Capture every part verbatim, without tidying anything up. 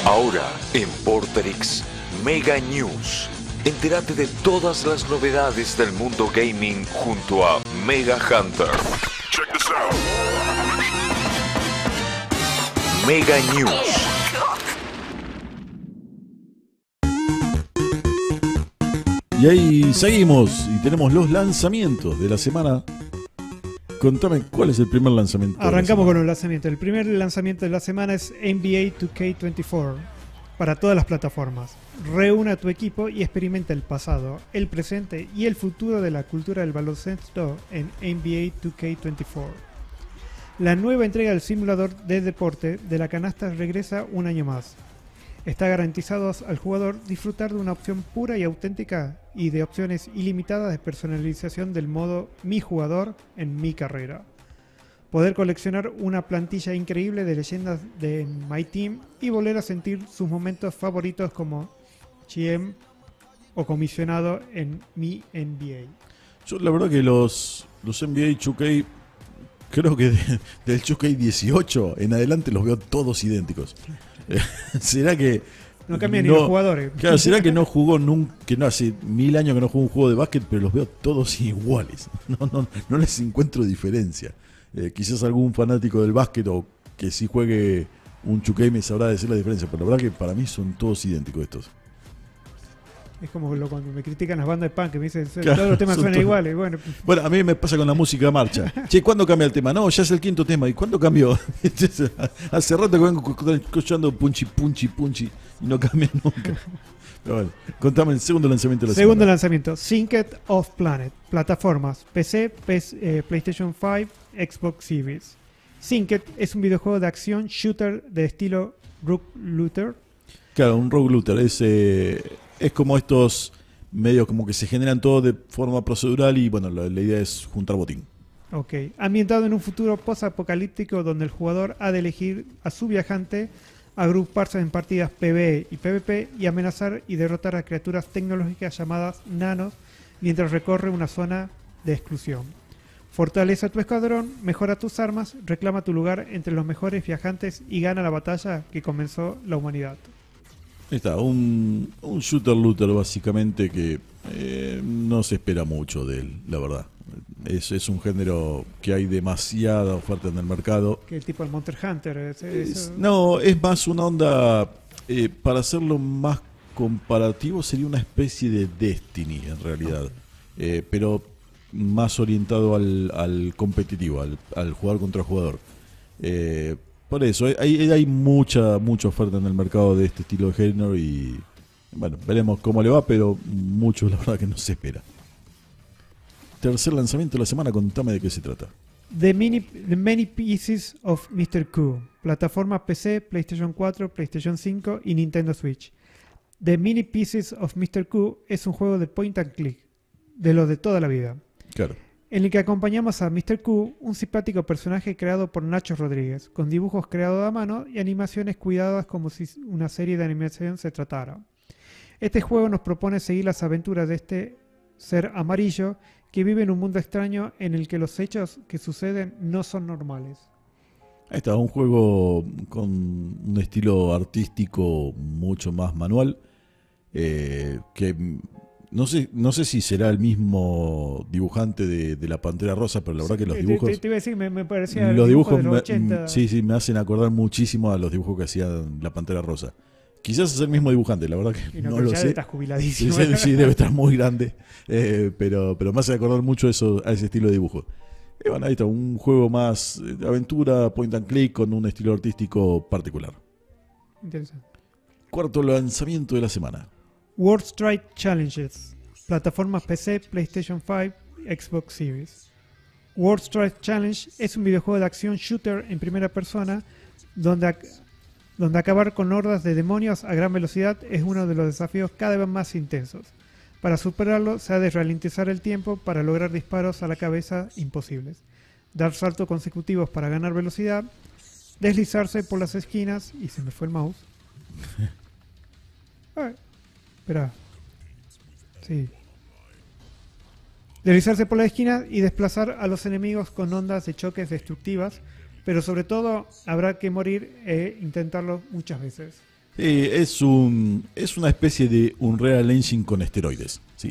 Ahora en Porterix Mega News. Entérate de todas las novedades del mundo gaming junto a Mega Hunter. Check this out. Mega News. Y ahí seguimos y tenemos los lanzamientos de la semana. Contame, ¿cuál es el primer lanzamiento? Arrancamos con un lanzamiento. El primer lanzamiento de la semana es N B A dos K veinticuatro para todas las plataformas. Reúne a tu equipo y experimenta el pasado, el presente y el futuro de la cultura del baloncesto en N B A dos K veinticuatro. La nueva entrega del simulador de deporte de la canasta regresa un año más. Está garantizado al jugador disfrutar de una opción pura y auténtica y de opciones ilimitadas de personalización del modo Mi Jugador en Mi Carrera. Poder coleccionar una plantilla increíble de leyendas de My Team y volver a sentir sus momentos favoritos como G M o comisionado en Mi N B A. Yo la verdad que los, los N B A dos K, creo que de, del dos K dieciocho en adelante los veo todos idénticos. ¿Será que no cambian no, ni los jugadores? Claro, ¿será que no jugó nunca, que no hace mil años que no jugó un juego de básquet, pero los veo todos iguales? No, no, no les encuentro diferencia. Eh, quizás algún fanático del básquet o que sí juegue un dos K me sabrá decir la diferencia, pero la verdad que para mí son todos idénticos estos. Es como lo, cuando me critican las bandas de punk que me dicen claro, todos los temas suenan todo... iguales. Bueno. bueno, a mí me pasa con la música marcha. Che, ¿cuándo cambia el tema? No, ya es el quinto tema. ¿Y cuándo cambió? Hace rato que vengo escuchando punchi, punchi, punchi y no cambia nunca. Pero bueno, contame el segundo lanzamiento de la Segundo semana. lanzamiento, Synced of Planet. Plataformas, P C, P S, eh, PlayStation cinco, Xbox Series. Synced es un videojuego de acción shooter de estilo Rogue Looter. Claro, un Rogue Looter. Es... Eh... Es como estos medios como que se generan todo de forma procedural y bueno, la, la idea es juntar botín. Ok. Ambientado en un futuro post-apocalíptico donde el jugador ha de elegir a su viajante, agruparse en partidas PvE y PvP y amenazar y derrotar a criaturas tecnológicas llamadas nanos mientras recorre una zona de exclusión. Fortalece a tu escuadrón, mejora tus armas, reclama tu lugar entre los mejores viajantes y gana la batalla que comenzó la humanidad. Ahí está, un, un shooter looter básicamente que eh, no se espera mucho de él, la verdad. Es, es un género que hay demasiada oferta en el mercado. Que el tipo del Monster Hunter. Es, es, no, es más una onda, eh, para hacerlo más comparativo, sería una especie de Destiny en realidad. Eh, pero más orientado al, al competitivo, al, al jugador contra jugador. Eh, Por eso, hay, hay mucha mucha oferta en el mercado de este estilo de género y bueno, veremos cómo le va, pero mucho la verdad que no se espera. Tercer lanzamiento de la semana, contame de qué se trata. The, mini, the Many Pieces of mister Q. Plataforma P C, PlayStation cuatro, PlayStation cinco y Nintendo Switch. The Many Pieces of mister Q es un juego de point and click, de lo de toda la vida. Claro. En el que acompañamos a mister Q, un simpático personaje creado por Nacho Rodríguez, con dibujos creados a mano y animaciones cuidadas como si una serie de animación se tratara. Este juego nos propone seguir las aventuras de este ser amarillo que vive en un mundo extraño en el que los hechos que suceden no son normales. Ahí está, un juego con un estilo artístico mucho más manual, eh, que... No sé, no sé si será el mismo dibujante de, de la Pantera Rosa, pero la verdad que los dibujos... Te, te iba a decir, me, me parecía los dibujos de los me, ochenta. Sí, sí, me hacen acordar muchísimo a los dibujos que hacía la Pantera Rosa. Quizás es el mismo dibujante, la verdad que y no, no lo ya sé. Estás jubiladísimo. Sí, sí, sí, debe estar muy grande, eh, pero, pero me hace acordar mucho eso, a ese estilo de dibujo. Y bueno, ahí está, un juego más de aventura, point and click, con un estilo artístico particular. Interesante. Cuarto lanzamiento de la semana. World Strike Challenges. Plataformas P C, PlayStation cinco, Xbox Series. World Strike Challenge es un videojuego de acción shooter en primera persona donde, ac donde acabar con hordas de demonios a gran velocidad es uno de los desafíos cada vez más intensos. Para superarlo se ha de ralentizar el tiempo para lograr disparos a la cabeza imposibles, dar saltos consecutivos para ganar velocidad, deslizarse por las esquinas, y se me fue el mouse. Ay, espera. Sí. Deslizarse por la esquina y desplazar a los enemigos con ondas de choques destructivas, pero sobre todo habrá que morir e intentarlo muchas veces. Eh, es un es una especie de Unreal Engine con esteroides. Sí.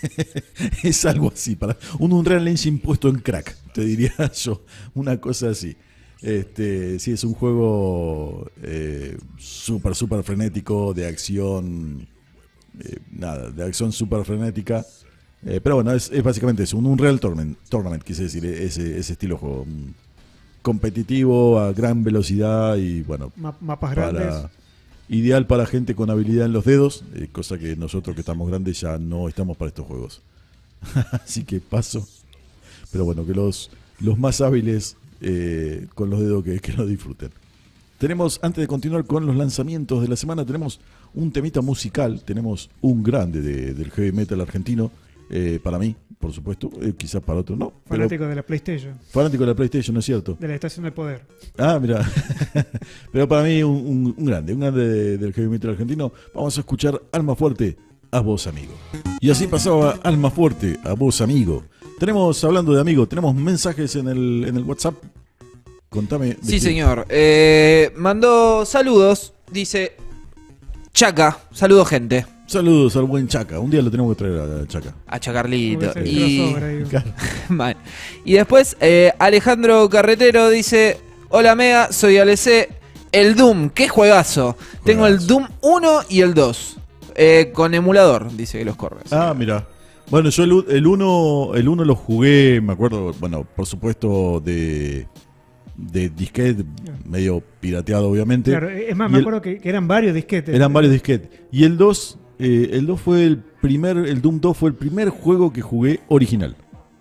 Es algo así, para un Unreal Engine puesto en crack, te diría yo, una cosa así. Este, sí, es un juego eh, súper, súper frenético, de acción, eh, nada, de acción súper frenética. Eh, pero bueno, es, es básicamente eso, un Unreal Tournament, Tournament quise decir, ese, ese estilo de juego. Competitivo, a gran velocidad y bueno, Ma- mapas para, grandes. ideal para gente con habilidad en los dedos, eh, cosa que nosotros que estamos grandes ya no estamos para estos juegos. Así que paso. Pero bueno, que los, los más hábiles eh, con los dedos que, que lo disfruten. Tenemos, antes de continuar con los lanzamientos de la semana, tenemos un temita musical, tenemos un grande de, del heavy metal argentino, eh, para mí, por supuesto, eh, quizás para otros no. Pero Fanático de la PlayStation, fanático de la PlayStation, ¿no es cierto? de la Estación del Poder. Ah, mira. Pero para mí un, un, un grande, un grande de- del heavy metal argentino. Vamos a escuchar Alma Fuerte, a vos amigo. Y así pasaba Alma Fuerte, a vos amigo. Tenemos, hablando de amigo, tenemos mensajes en el, en el WhatsApp. Contame. de Sí, qué- señor. Eh, mandó saludos. Dice Chaca. Saludos, gente. Saludos al buen Chaca. Un día lo tenemos que traer a Chaca. A Chacarlito. Como ese Y, crossover ahí. Mal. Y después eh, Alejandro Carretero dice: Hola Mega, soy Ale C. El Doom, qué juegazo. Tengo el Juegazo. Doom uno y el dos. Eh, con emulador, dice que los corre. Ah, mira. Bueno, yo el, u- el uno el uno lo jugué, me acuerdo, bueno, por supuesto de de disquete, medio pirateado obviamente. Claro, es más, Y me el- acuerdo que, que eran varios disquetes. Eran varios disquetes. Y el dos, eh, el dos fue el primer, el Doom dos fue el primer juego que jugué original.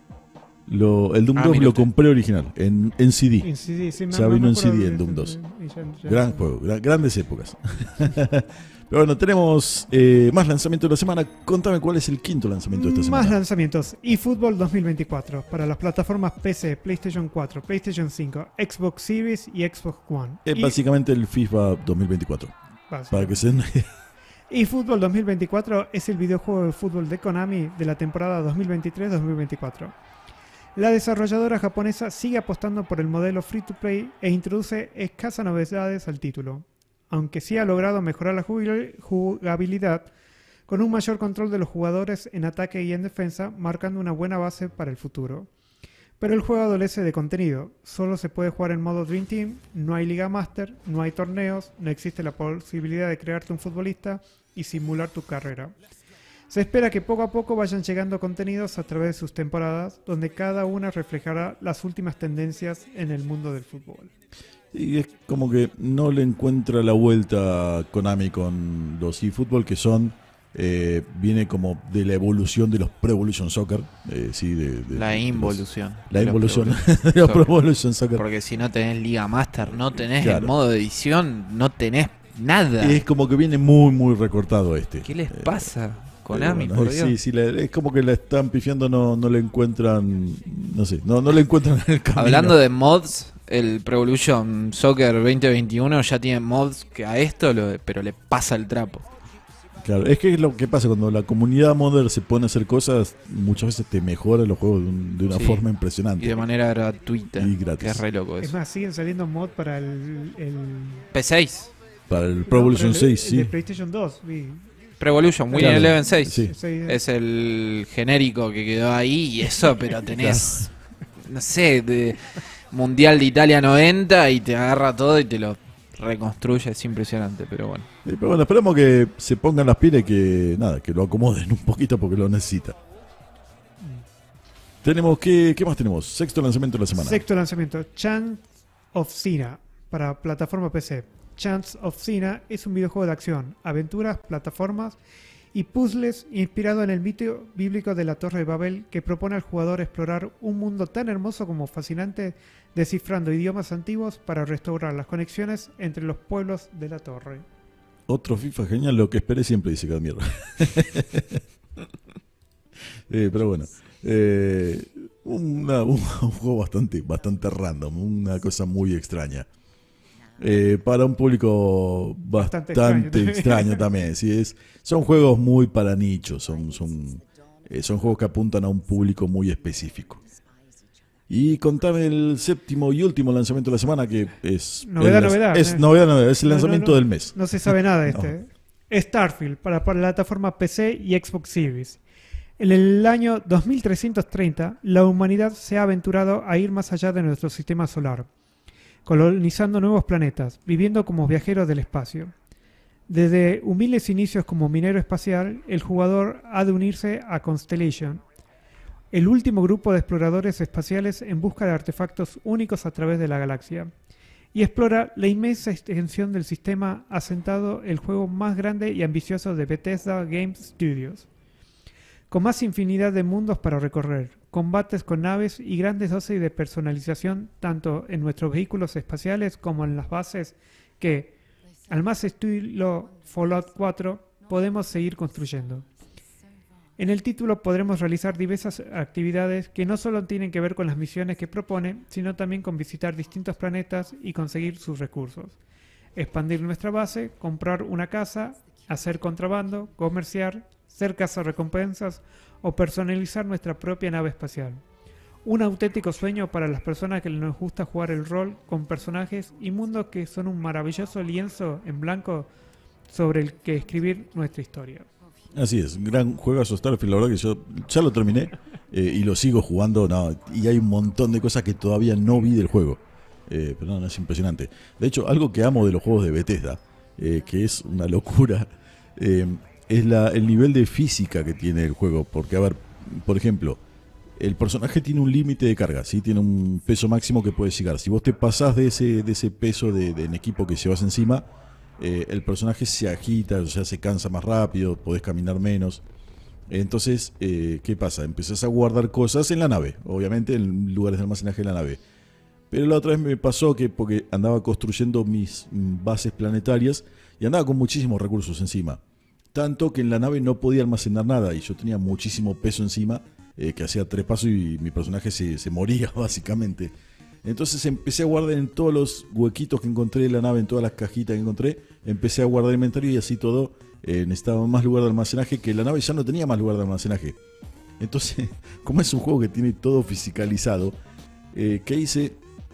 Lo, el Doom Ah, dos mira lo usted. compré original, en, en C D. En C D, sí, me- Ya me vino en acuerdo C D de el eso, Doom dos. y ya- ya- Gran juego, gra- grandes épocas. Pero bueno, tenemos eh, más lanzamientos de la semana. Contame cuál es el quinto lanzamiento de esta Más semana. lanzamientos. eFootball dos mil veinticuatro para las plataformas P C, PlayStation cuatro, PlayStation cinco, Xbox Series y Xbox One. Es Y- básicamente el FIFA dos mil veinticuatro. básicamente. Para que se den una idea. eFootball dos mil veinticuatro es el videojuego de fútbol de Konami de la temporada dos mil veintitrés dos mil veinticuatro. La desarrolladora japonesa sigue apostando por el modelo free to play e introduce escasas novedades al título, aunque sí ha logrado mejorar la jubil- jugabilidad con un mayor control de los jugadores en ataque y en defensa, marcando una buena base para el futuro. Pero el juego adolece de contenido, solo se puede jugar en modo Dream Team, no hay Liga Master, no hay torneos, no existe la posibilidad de crearte un futbolista y simular tu carrera. Se espera que poco a poco vayan llegando contenidos a través de sus temporadas, donde cada una reflejará las últimas tendencias en el mundo del fútbol. Y es como que no le encuentra la vuelta a Konami con los eFootball, que son eh, viene como de la evolución de los Pro Evolution Soccer, eh, sí, de, de- La de los- involución. la de los involución Pro de los Pro Soccer. Evolution Soccer. Porque si no tenés Liga Master, no tenés Claro. el modo de edición, no tenés nada. Es como que viene muy muy recortado este. ¿Qué les Eh, pasa? pero Konami, bueno, por Dios. sí, sí, la- es como que la están pifiando, no, no le encuentran, no sé, no, no le encuentran el camino. Hablando de mods, el Pro Evolution Soccer veinte veintiuno ya tiene mods que a esto, lo- pero le pasa el trapo. Claro, es que es lo que pasa cuando la comunidad modder se pone a hacer cosas, muchas veces te mejora los juegos de, un- de una Sí. forma impresionante. Y de manera gratuita. Y gratis. Que es re loco Es eso. más, siguen saliendo mod para el... el P seis. Para el Pro no, Evolution para el- seis, el sí. de PlayStation dos. vi. Pro Evolution, Winning Claro. Eleven seis. Sí. Sí, Es el genérico que quedó ahí y eso, pero tenés, no sé, de Mundial de Italia noventa y te agarra todo y te lo reconstruye. Es impresionante, pero bueno. Sí, pero bueno, esperemos que se pongan las pilas y que nada, que lo acomoden un poquito porque lo necesita. Tenemos que, ¿qué más tenemos? Sexto lanzamiento de la semana. Sexto lanzamiento, Chance of Sina para plataforma P C. Chance of Sina es un videojuego de acción, aventuras, plataformas y puzzles inspirado en el mito bíblico de la Torre de Babel, que propone al jugador explorar un mundo tan hermoso como fascinante, descifrando idiomas antiguos para restaurar las conexiones entre los pueblos de la torre. Otro FIFA genial, lo que esperé siempre, dice Cadmier. Eh, pero bueno, eh, una- un, un juego bastante, bastante random, una cosa muy extraña. Eh, para un público bastante, Bastante extraño extraño, también. también. Sí, es, son juegos muy para nichos, son, son, eh, son juegos que apuntan a un público muy específico. Y contame el séptimo y último lanzamiento de la semana, que es... Novedad, el, novedad. Es ¿eh? novedad, novedad. Es el No, lanzamiento no, no, del mes. No se sabe nada de este. No. Starfield, para, para la plataforma P C y Xbox Series. En el año dos mil trescientos treinta, la humanidad se ha aventurado a ir más allá de nuestro sistema solar, colonizando nuevos planetas, viviendo como viajeros del espacio. Desde humildes inicios como minero espacial, el jugador ha de unirse a Constellation, el último grupo de exploradores espaciales en busca de artefactos únicos a través de la galaxia, y explora la inmensa extensión del sistema asentado el juego más grande y ambicioso de Bethesda Game Studios, con más infinidad de mundos para recorrer, combates con naves y grandes dosis de personalización tanto en nuestros vehículos espaciales como en las bases que, al más estilo Fallout cuatro, podemos seguir construyendo. En el título podremos realizar diversas actividades que no solo tienen que ver con las misiones que propone, sino también con visitar distintos planetas y conseguir sus recursos, expandir nuestra base, comprar una casa, hacer contrabando, comerciar, ser cazarrecompensas o personalizar nuestra propia nave espacial. Un auténtico sueño para las personas que nos gusta jugar el rol con personajes y mundos que son un maravilloso lienzo en blanco sobre el que escribir nuestra historia. Así es, gran juegazo Starfield, la verdad que yo ya lo terminé eh, y lo sigo jugando, no, y hay un montón de cosas que todavía no vi del juego, eh, pero no, no, es impresionante. De hecho, algo que amo de los juegos de Bethesda, eh, que es una locura, eh, es la, el nivel de física que tiene el juego, porque a ver, por ejemplo, el personaje tiene un límite de carga, ¿sí? Tiene un peso máximo que puedes llegar. Si vos te pasás de ese, de ese peso de, de en equipo que llevas encima, Eh, el personaje se agita, o sea, se cansa más rápido, podés caminar menos. Entonces, eh, ¿qué pasa? Empezás a guardar cosas en la nave, obviamente en lugares de almacenaje de la nave. Pero la otra vez me pasó que, porque andaba construyendo mis bases planetarias y andaba con muchísimos recursos encima. Tanto que en la nave no podía almacenar nada y yo tenía muchísimo peso encima, eh, que hacía tres pasos y mi personaje se, se moría básicamente. Entonces empecé a guardar en todos los huequitos que encontré en la nave, en todas las cajitas que encontré, empecé a guardar inventario y así todo eh, necesitaba más lugar de almacenaje, que la nave ya no tenía más lugar de almacenaje. Entonces, como es un juego que tiene todo fisicalizado, eh, ¿qué hice?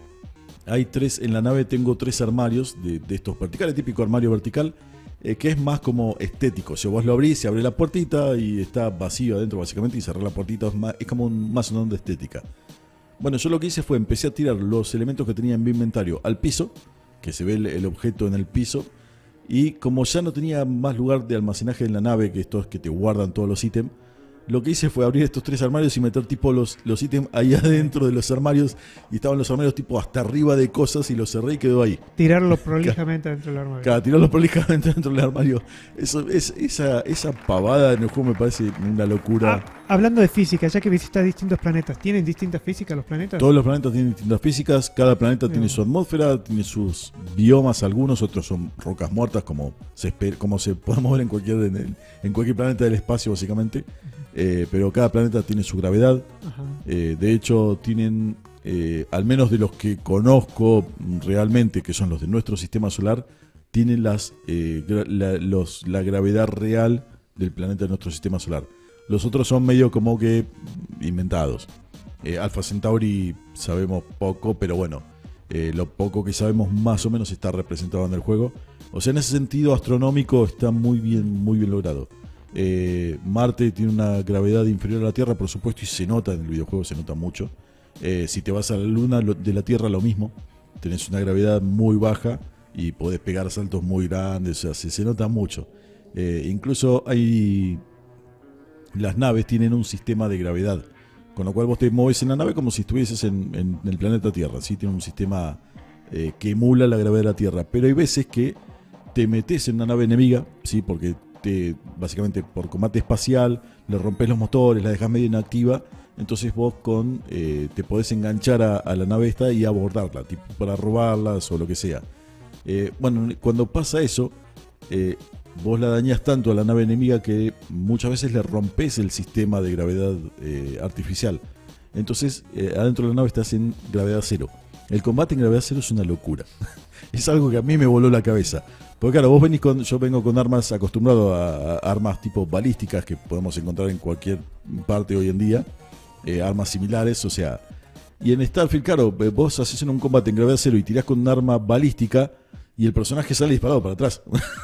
Hay tres, en la nave tengo tres armarios de, de estos verticales, típico armario vertical, eh, que es más como estético. O sea, vos lo abrís, se abre la puertita y está vacío adentro básicamente y cerrar la puertita, es, más, es como un, más una onda estética. Bueno, yo lo que hice fue empecé a tirar los elementos que tenía en mi inventario al piso, que se ve el, el objeto en el piso, y como ya no tenía más lugar de almacenaje en la nave, que estos que te guardan todos los ítems, lo que hice fue abrir estos tres armarios y meter tipo los, los ítems ahí adentro de los armarios, y estaban los armarios tipo hasta arriba de cosas y los cerré y quedó ahí. Tirarlo prolijamente dentro del armario. Claro, tirarlo prolijamente dentro del armario. Eso, es, esa, esa pavada en el juego me parece una locura. Ah, hablando de física, ya que visitas distintos planetas, ¿tienen distintas físicas los planetas? Todos los planetas tienen distintas físicas, cada planeta Bien. tiene su atmósfera, tiene sus biomas, algunos, otros son rocas muertas, como se espera, como se podemos ver en cualquier, en, en cualquier planeta del espacio básicamente. Eh, pero cada planeta tiene su gravedad. Eh, de hecho, tienen, eh, al menos de los que conozco realmente, que son los de nuestro sistema solar, tienen las, eh, gra la, los, la gravedad real del planeta de nuestro sistema solar. Los otros son medio como que inventados. Eh, Alpha Centauri sabemos poco, pero bueno, eh, lo poco que sabemos más o menos está representado en el juego. O sea, en ese sentido astronómico está muy bien, muy bien logrado. Eh, Marte tiene una gravedad inferior a la Tierra, por supuesto, y se nota en el videojuego, se nota mucho. Eh, si te vas a la Luna, lo, de la Tierra lo mismo. Tenés una gravedad muy baja y podés pegar saltos muy grandes, o sea, se, se nota mucho. Eh, incluso hay... Las naves tienen un sistema de gravedad, con lo cual vos te moves en la nave como si estuvieses en, en, en el planeta Tierra, ¿sí? Tiene un sistema eh, que emula la gravedad de la Tierra. Pero hay veces que te metes en una nave enemiga, ¿sí? Porque te, básicamente por combate espacial le rompes los motores, la dejas medio inactiva, entonces vos con eh, te podés enganchar a, a la nave esta y abordarla, tipo para robarlas o lo que sea. Eh, bueno, cuando pasa eso, eh, vos la dañás tanto a la nave enemiga que muchas veces le rompes el sistema de gravedad eh, artificial. Entonces, eh, adentro de la nave estás en gravedad cero. El combate en gravedad cero es una locura. Es algo que a mí me voló la cabeza. Porque claro, vos venís con, yo vengo con armas, acostumbrado a, a armas tipo balísticas que podemos encontrar en cualquier parte hoy en día. Eh, armas similares, o sea, Y en Starfield, claro, vos haces en un combate en gravedad cero y tirás con un arma balística y el personaje sale disparado para atrás.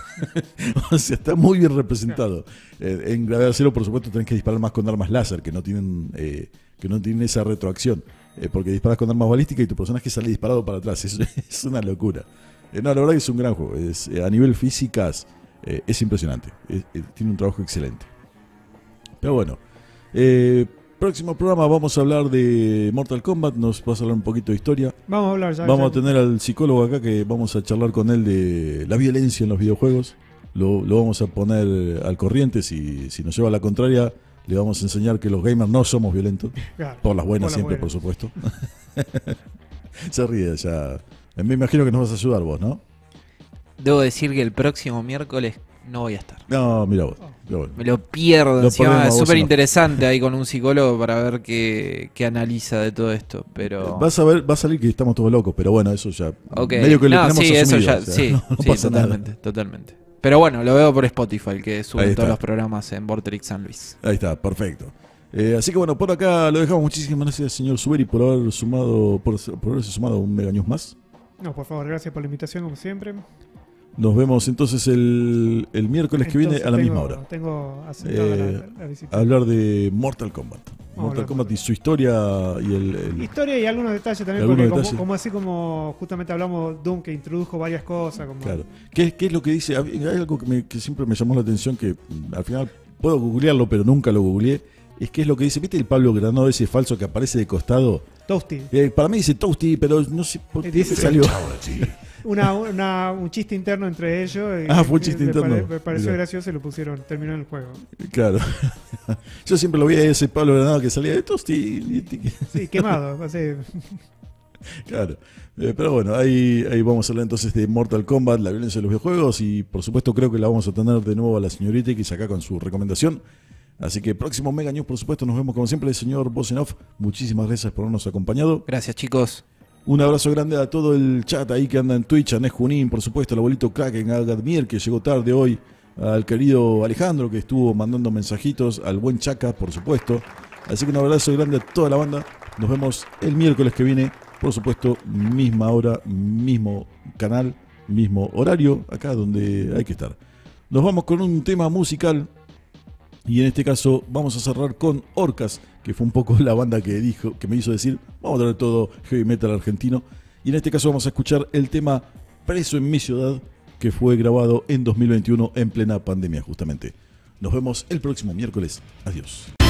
O sea, está muy bien representado. Eh, en gravedad cero, por supuesto, tenés que disparar más con armas láser que no tienen, eh, que no tienen esa retroacción. Eh, porque disparas con armas balísticas y tu personaje sale disparado para atrás. Es, es una locura. Eh, no, la verdad que es un gran juego. Es, eh, a nivel físicas, eh, es impresionante. Es, eh, tiene un trabajo excelente. Pero bueno. Eh, próximo programa vamos a hablar de Mortal Kombat. Nos vas a hablar un poquito de historia. Vamos a hablar ya. Vamos ya. a tener al psicólogo acá que vamos a charlar con él de la violencia en los videojuegos. Lo, lo vamos a poner al corriente. Si, si nos lleva a la contraria, le vamos a enseñar que los gamers no somos violentos. Claro, por las buenas por las siempre, buenas. por supuesto. Se ríe ya. Me imagino que nos vas a ayudar vos, ¿no? Debo decir que el próximo miércoles no voy a estar. No, mira vos. Pero bueno. Me lo pierdo. Lo Encima perdemos a es vos, súper no. interesante ahí con un psicólogo para ver qué, qué analiza de todo esto. Pero. Vas a ver, va a salir que estamos todos locos, pero bueno, eso ya. Ok. Medio que lo No, tenemos sí, eso asumido, ya. o sea, sí, no sí, pasa nada. totalmente, totalmente. Pero bueno, lo veo por Spotify, que Ahí suben está. todos los programas en Vorterix San Luis. Ahí está, perfecto. Eh, así que bueno, por acá lo dejamos. Muchísimas gracias, señor Suberi, por haber sumado, por, por haberse sumado a un Mega News más. No, por favor, gracias por la invitación, como siempre. Nos vemos entonces el, el miércoles que viene Entonces, a la tengo- misma hora. Tengo asentada Eh, la, la visita. A hablar de Mortal Kombat. Mortal hablar. Kombat y su historia y el, el- Historia y algunos detalles también, Algunos porque como, detalles. como así como justamente hablamos Doom, que introdujo varias cosas. Como, Claro. ¿Qué, qué es lo que dice? Hay algo que, me- que siempre me llamó la atención, que mm, al final puedo googlearlo, pero nunca lo googleé. Es que es lo que dice, ¿viste el Pablo Granado ese falso que aparece de costado? Toasty. Eh, para mí dice Toasty, pero no sé por qué Dice- salió. Una, una- un chiste interno entre ellos. y- Ah, fue un chiste me interno. pare- me pareció Mirá. gracioso y lo pusieron, terminó el juego. Claro. Yo siempre lo vi a ese Pablo Granado que salía de Toasty. Sí, quemado. así. Claro. Eh, pero bueno, ahí, ahí vamos a hablar entonces de Mortal Kombat, la violencia de los videojuegos, y por supuesto creo que la vamos a tener de nuevo a la señorita X acá con su recomendación. Así que próximo Mega News, por supuesto, nos vemos como siempre, señor Bosenov. Muchísimas gracias por habernos acompañado. Gracias, chicos. Un abrazo grande a todo el chat ahí que anda en Twitch, a Nes Junín, por supuesto, al abuelito Kraken, a Gadmier, que llegó tarde hoy, al querido Alejandro, que estuvo mandando mensajitos, al buen Chaca, por supuesto. Así que un abrazo grande a toda la banda. Nos vemos el miércoles que viene, por supuesto, misma hora, mismo canal, mismo horario, acá donde hay que estar. Nos vamos con un tema musical. Y en este caso vamos a cerrar con Orcas, que fue un poco la banda que dijo, que me hizo decir, vamos a traer todo heavy metal argentino. Y en este caso vamos a escuchar el tema Preso en mi ciudad, que fue grabado en dos mil veintiuno en plena pandemia justamente. Nos vemos el próximo miércoles. Adiós.